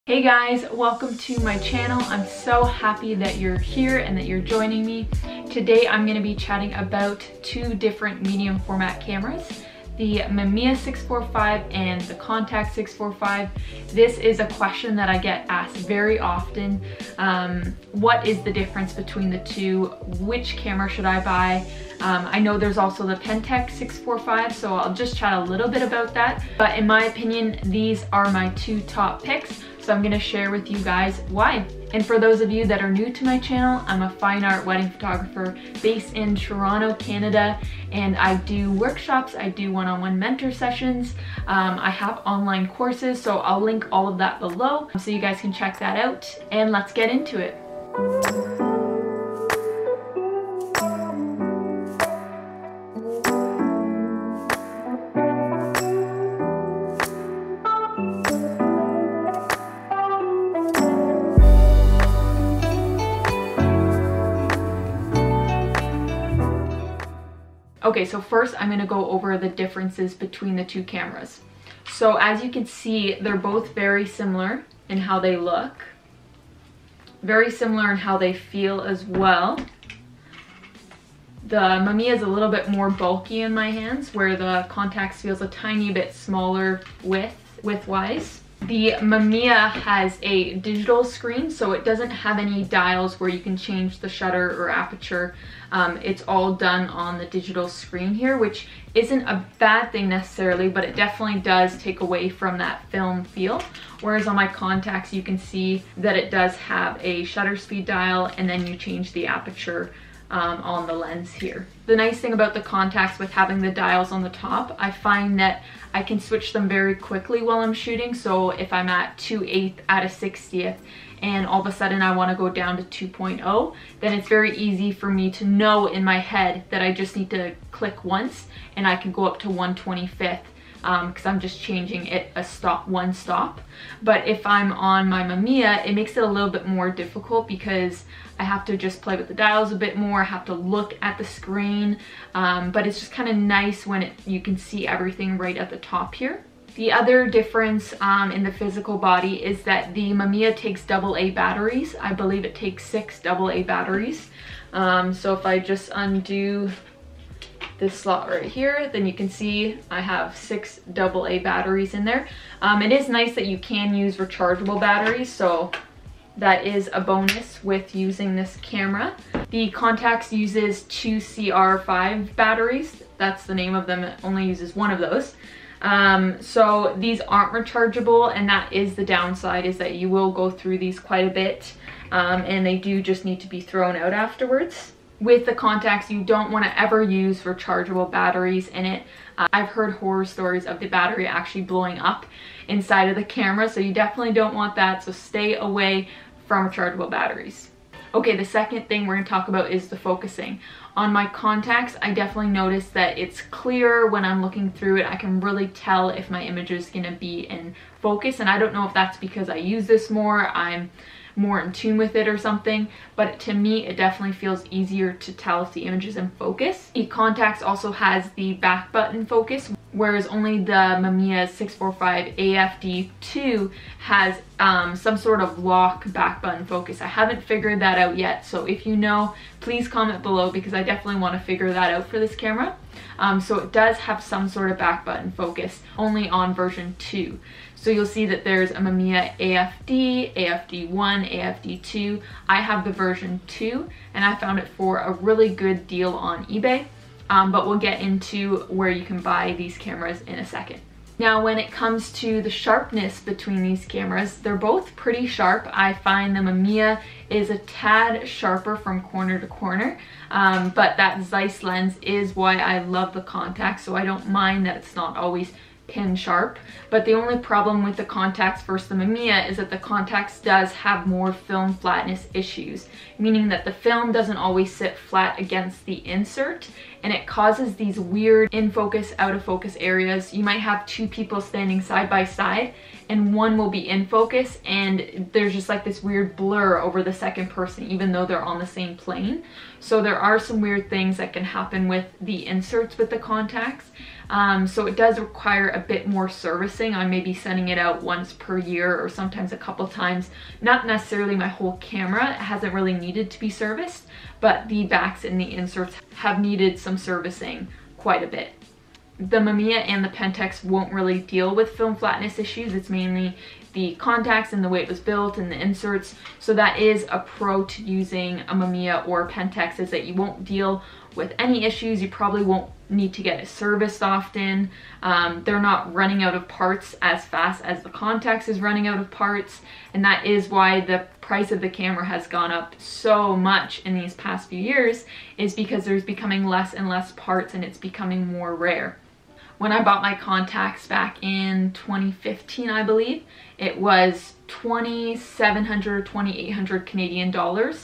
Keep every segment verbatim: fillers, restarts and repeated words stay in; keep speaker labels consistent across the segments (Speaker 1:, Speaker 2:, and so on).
Speaker 1: Hey guys, welcome to my channel. I'm so happy that you're here and that you're joining me. Today I'm going to be chatting about two different medium format cameras, the Mamiya six forty-five and the Contax six forty-five. This is a question that I get asked very often. Um, what is the difference between the two? Which camera should I buy? Um, I know there's also the Contax six forty-five, so I'll just chat a little bit about that. But in my opinion, these are my two top picks. So I'm going to share with you guys why. And for those of you that are new to my channel, I'm a fine art wedding photographer based in Toronto, Canada, and I do workshops, I do one-on-one mentor sessions, um, I have online courses, so I'll link all of that below so you guys can check that out, and let's get into it. Okay, so first I'm going to go over the differences between the two cameras. So as you can see, they're both very similar in how they look. Very similar in how they feel as well. The Mamiya is a little bit more bulky in my hands, where the Contax feels a tiny bit smaller width, width-wise. The Mamiya has a digital screen, so it doesn't have any dials where you can change the shutter or aperture. Um, it's all done on the digital screen here, which isn't a bad thing necessarily, but it definitely does take away from that film feel. Whereas on my Contax, you can see that it does have a shutter speed dial, and then you change the aperture Um, on the lens here. The nice thing about the Contax with having the dials on the top, I find that I can switch them very quickly while I'm shooting. So if I'm at two eighths at a sixtieth and all of a sudden I want to go down to two point oh, then it's very easy for me to know in my head that I just need to click once and I can go up to one twenty-fifth. Because um, I'm just changing it a stop, one stop. But if I'm on my Mamiya, it makes it a little bit more difficult because I have to just play with the dials a bit more, I have to look at the screen, um, but it's just kind of nice when it, you can see everything right at the top here. The other difference um, in the physical body is that the Mamiya takes double A batteries. I believe it takes six double A batteries. Um, so if I just undo this slot right here, then you can see I have six double A batteries in there. Um, it is nice that you can use rechargeable batteries, so that is a bonus with using this camera. The Contax uses two C R five batteries. That's the name of them. It only uses one of those. Um, so these aren't rechargeable, and that is the downside, is that you will go through these quite a bit, um, and they do just need to be thrown out afterwards. With the Contax, you don't want to ever use rechargeable batteries in it. Uh, I've heard horror stories of the battery actually blowing up inside of the camera, so you definitely don't want that, so stay away from rechargeable batteries. Okay, the second thing we're going to talk about is the focusing. On my Contax, I definitely notice that it's clearer when I'm looking through it. I can really tell if my image is going to be in focus, and I don't know if that's because I use this more, I'm more in tune with it or something, but to me it definitely feels easier to tell if the image is in focus. The Contax also has the back button focus, whereas only the Mamiya six forty-five A F D two has um, some sort of lock back button focus. I haven't figured that out yet, so if you know, please comment below, because I definitely want to figure that out for this camera. Um, so it does have some sort of back button focus, only on version two. So you'll see that there's a Mamiya A F D, A F D one, A F D two. I have the version two, and I found it for a really good deal on eBay. Um, but we'll get into where you can buy these cameras in a second. Now, when it comes to the sharpness between these cameras, they're both pretty sharp. I find the Mamiya is a tad sharper from corner to corner, um, but that Zeiss lens is why I love the Contax, so I don't mind that it's not always pin sharp. But the only problem with the Contax versus the Mamiya is that the Contax does have more film flatness issues, meaning that the film doesn't always sit flat against the insert, and it causes these weird in focus, out of focus areas. You might have two people standing side by side and one will be in focus, and there's just like this weird blur over the second person even though they're on the same plane. So there are some weird things that can happen with the inserts with the Contax. Um, so it does require a bit more servicing. I may be sending it out once per year or sometimes a couple times. Not necessarily my whole camera. It hasn't really needed to be serviced, but the backs and the inserts have needed some servicing quite a bit. The Mamiya and the Contax won't really deal with film flatness issues. It's mainly the Contax and the way it was built and the inserts. So that is a pro to using a Mamiya or a Contax, is that you won't deal with any issues. You probably won't need to get it serviced often. Um, they're not running out of parts as fast as the Contax is running out of parts, and that is why the price of the camera has gone up so much in these past few years, is because there's becoming less and less parts and it's becoming more rare. When I bought my Contax back in twenty fifteen, I believe, it was twenty-seven hundred, twenty-eight hundred Canadian dollars.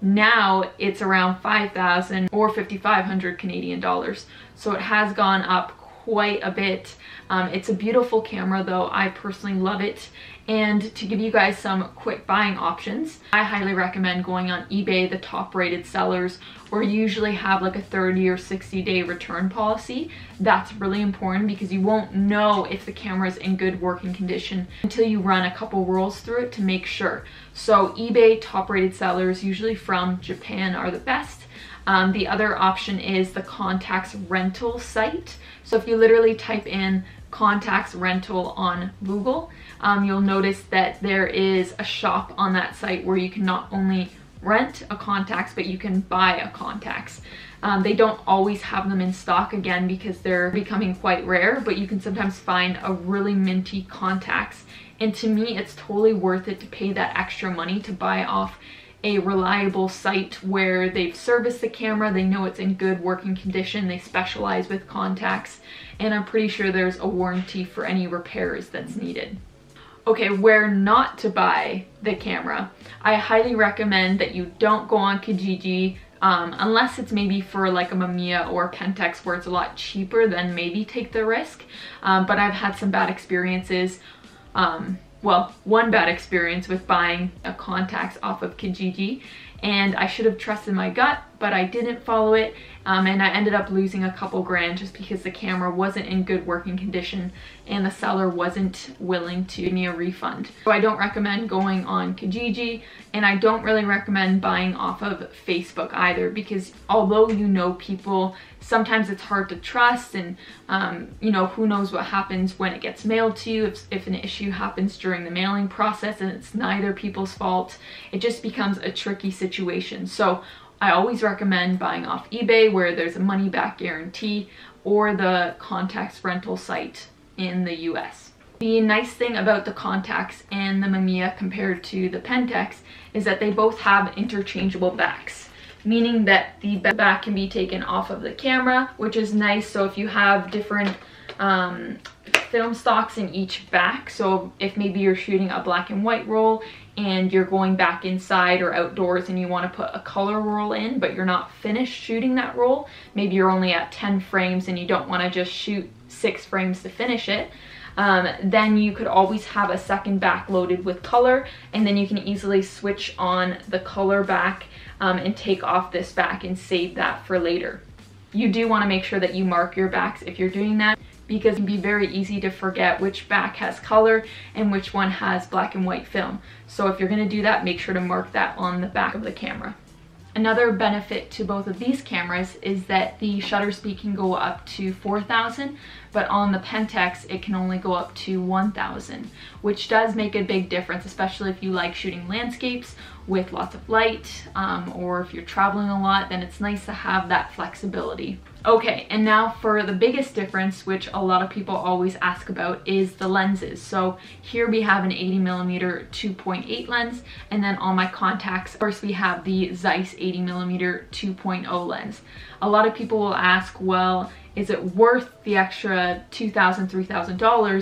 Speaker 1: Now it's around five thousand or fifty-five hundred Canadian dollars. So it has gone up quite a bit. Um, it's a beautiful camera though. I personally love it. And to give you guys some quick buying options, I highly recommend going on eBay. The top rated sellers or usually have like a thirty or sixty day return policy. That's really important because you won't know if the camera is in good working condition until you run a couple rolls through it to make sure. So eBay top rated sellers, usually from Japan, are the best. Um, the other option is the Contax rental site. So if you literally type in Contax rental on Google, um, you'll notice that there is a shop on that site where you can not only rent a Contax, but you can buy a Contax. Um, they don't always have them in stock, again, because they're becoming quite rare, but you can sometimes find a really minty Contax. And to me, it's totally worth it to pay that extra money to buy off a reliable site where they've serviced the camera, they know it's in good working condition, they specialize with Contax, and I'm pretty sure there's a warranty for any repairs that's needed. Okay, where not to buy the camera. I highly recommend that you don't go on Kijiji, um, unless it's maybe for like a Mamiya or a Contax where it's a lot cheaper, then maybe take the risk. Um, but I've had some bad experiences. Um, well, one bad experience with buying a Contax off of Kijiji, and I should have trusted my gut, but I didn't follow it, um, and I ended up losing a couple grand just because the camera wasn't in good working condition and the seller wasn't willing to give me a refund. So I don't recommend going on Kijiji, and I don't really recommend buying off of Facebook either, because although you know people, sometimes it's hard to trust, and um, you know, who knows what happens when it gets mailed to you. If, if an issue happens during the mailing process and it's neither people's fault, it just becomes a tricky situation. So I always recommend buying off eBay where there's a money back guarantee, or the Contax rental site in the U S. The nice thing about the Contax and the Mamiya compared to the Contax is that they both have interchangeable backs, meaning that the back can be taken off of the camera, which is nice. So if you have different um, film stocks in each back, so if maybe you're shooting a black and white roll and you're going back inside or outdoors and you want to put a color roll in, but you're not finished shooting that roll, maybe you're only at ten frames and you don't want to just shoot six frames to finish it, um, then you could always have a second back loaded with color, and then you can easily switch on the color back um, and take off this back and save that for later. You do want to make sure that you mark your backs if you're doing that, because it can be very easy to forget which back has color and which one has black and white film. So if you're going to do that, make sure to mark that on the back of the camera. Another benefit to both of these cameras is that the shutter speed can go up to four thousand, but on the Contax it can only go up to one thousand, which does make a big difference, especially if you like shooting landscapes with lots of light, um, or if you're traveling a lot, then it's nice to have that flexibility. Okay, and now for the biggest difference, which a lot of people always ask about, is the lenses. So here we have an eighty millimeter two point eight lens, and then on my Contax, of course, we have the Zeiss eighty millimeter two point oh lens. A lot of people will ask, well, is it worth the extra two thousand dollars, three thousand dollars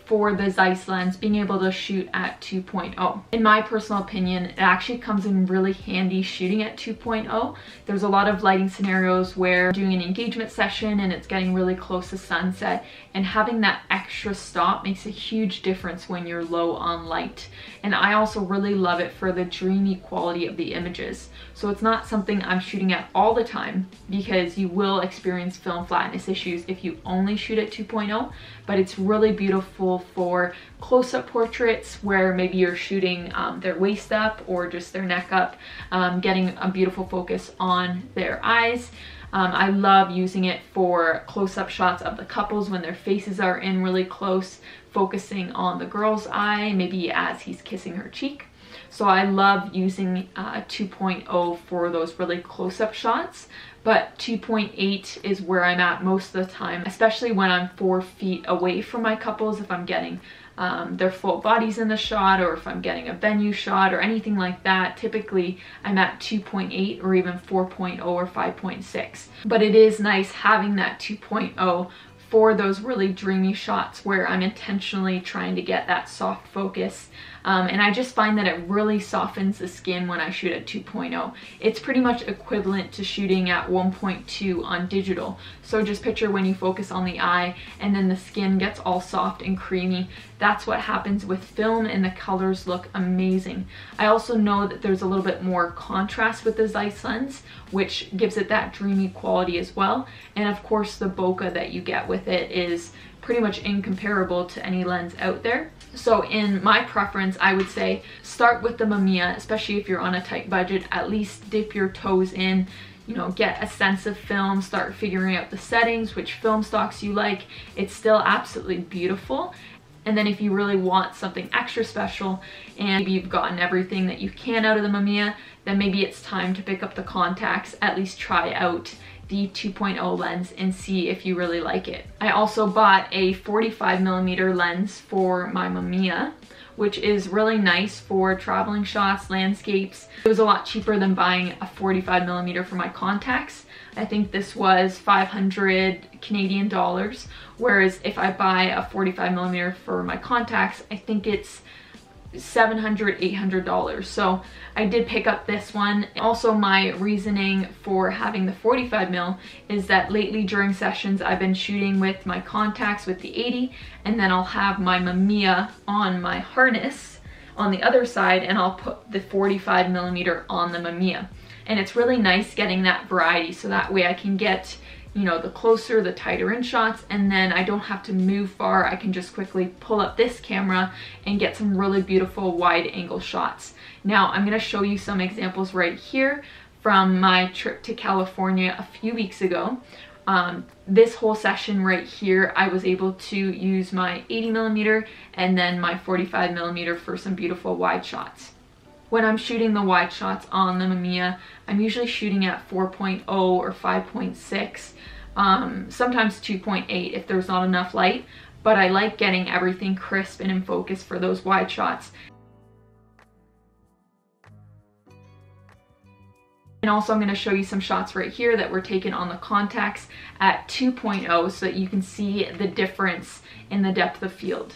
Speaker 1: for the Zeiss lens, being able to shoot at two point oh. In my personal opinion, it actually comes in really handy shooting at two point oh. There's a lot of lighting scenarios where doing an engagement session and it's getting really close to sunset, and having that extra stop makes a huge difference when you're low on light. And I also really love it for the dreamy quality of the images. So it's not something I'm shooting at all the time, because you will experience film flatness issues if you only shoot at two point oh, but it's really beautiful for close-up portraits where maybe you're shooting um, their waist up or just their neck up, um, getting a beautiful focus on their eyes. Um, I love using it for close-up shots of the couples when their faces are in really close, focusing on the girl's eye, maybe as he's kissing her cheek. So I love using uh, two point oh for those really close-up shots, but two point eight is where I'm at most of the time, especially when I'm four feet away from my couples, if I'm getting um, their full bodies in the shot, or if I'm getting a venue shot or anything like that. Typically I'm at two point eight or even four point oh or five point six. But it is nice having that two point oh for those really dreamy shots where I'm intentionally trying to get that soft focus. Um, and I just find that it really softens the skin when I shoot at two point oh. It's pretty much equivalent to shooting at one point two on digital. So just picture when you focus on the eye and then the skin gets all soft and creamy. That's what happens with film, and the colors look amazing. I also know that there's a little bit more contrast with the Zeiss lens, which gives it that dreamy quality as well. And of course the bokeh that you get with it is pretty much incomparable to any lens out there. So in my preference, I would say start with the Mamiya, especially if you're on a tight budget. At least dip your toes in, you know, get a sense of film, start figuring out the settings, which film stocks you like. It's still absolutely beautiful. And then if you really want something extra special and maybe you've gotten everything that you can out of the Mamiya, then maybe it's time to pick up the Contax, at least try out the two point oh lens and see if you really like it. I also bought a forty-five millimeter lens for my Mamiya, which is really nice for traveling shots, landscapes. It was a lot cheaper than buying a forty-five millimeter for my Contax. I think this was five hundred Canadian dollars, whereas if I buy a forty-five millimeter for my Contax, I think it's seven hundred, eight hundred dollars. So I did pick up this one. Also, my reasoning for having the forty-five mil is that lately during sessions I've been shooting with my Contax with the eighty, and then I'll have my Mamiya on my harness on the other side, and I'll put the forty-five millimeter on the Mamiya. And it's really nice getting that variety, so that way I can get, you know, the closer, the tighter in shots, and then I don't have to move far. I can just quickly pull up this camera and get some really beautiful wide angle shots. Now I'm gonna show you some examples right here from my trip to California a few weeks ago. Um, this whole session right here, I was able to use my eighty millimeter and then my forty-five millimeter for some beautiful wide shots. When I'm shooting the wide shots on the Mamiya, I'm usually shooting at four point oh or five point six, um, sometimes two point eight if there's not enough light, but I like getting everything crisp and in focus for those wide shots. And also I'm going to show you some shots right here that were taken on the Contax at two point oh so that you can see the difference in the depth of field.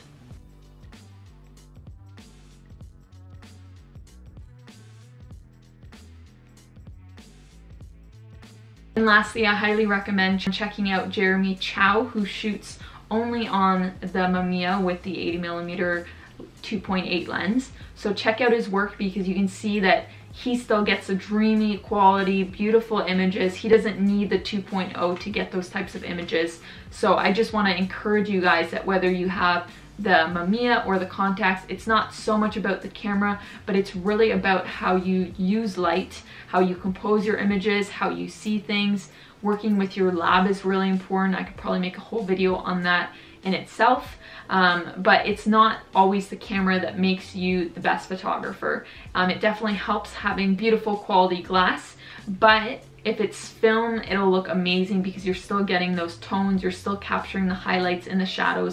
Speaker 1: And lastly, I highly recommend checking out Jeremy Chow, who shoots only on the Mamiya with the eighty millimeter two point eight lens. So check out his work, because you can see that he still gets a dreamy quality, beautiful images. He doesn't need the two point oh to get those types of images. So I just want to encourage you guys that whether you have the Mamiya or the Contax, it's not so much about the camera, but it's really about how you use light, how you compose your images, how you see things. Working with your lab is really important. I could probably make a whole video on that in itself, um, but it's not always the camera that makes you the best photographer. Um, it definitely helps having beautiful quality glass, but if it's film, it'll look amazing because you're still getting those tones, you're still capturing the highlights and the shadows.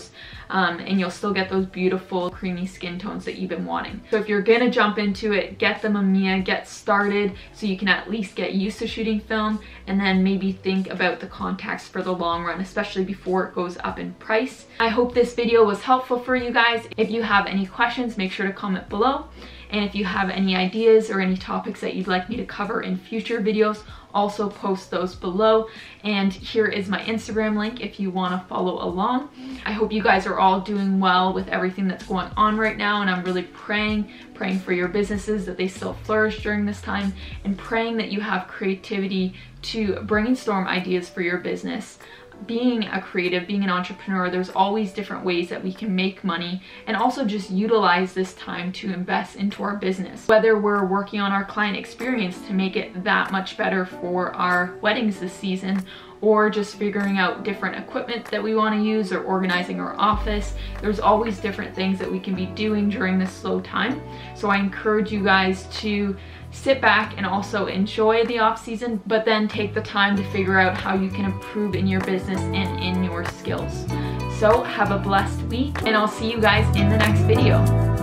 Speaker 1: um, and you'll still get those beautiful creamy skin tones that you've been wanting. So if you're gonna jump into it, get the Mamiya, get started so you can at least get used to shooting film, and then maybe think about the Contax for the long run, especially before it goes up in price. I hope this video was helpful for you guys. If you have any questions, make sure to comment below. And if you have any ideas or any topics that you'd like me to cover in future videos, also post those below. And here is my Instagram link if you want to follow along. I hope you guys are all doing well with everything that's going on right now, and I'm really praying, praying for your businesses that they still flourish during this time, and praying that you have creativity to brainstorm ideas for your business. Being a creative, being an entrepreneur, there's always different ways that we can make money, and also just utilize this time to invest into our business. Whether we're working on our client experience to make it that much better for our weddings this season, or just figuring out different equipment that we want to use, or organizing our office, there's always different things that we can be doing during this slow time. So I encourage you guys to sit back and also enjoy the off season, but then take the time to figure out how you can improve in your business and in your skills. So have a blessed week, and I'll see you guys in the next video.